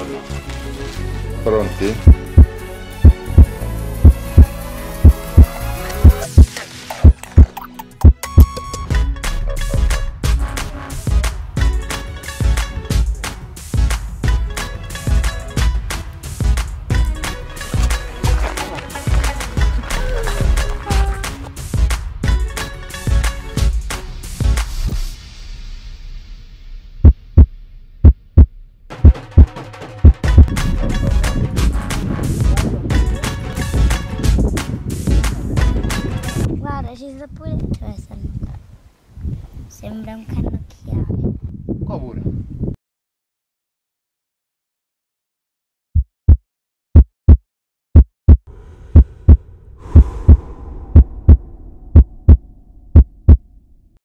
Pronti? Guarda, ci sta pure, cioè stanno qua. Sembra un cannocchiale. Qua pure.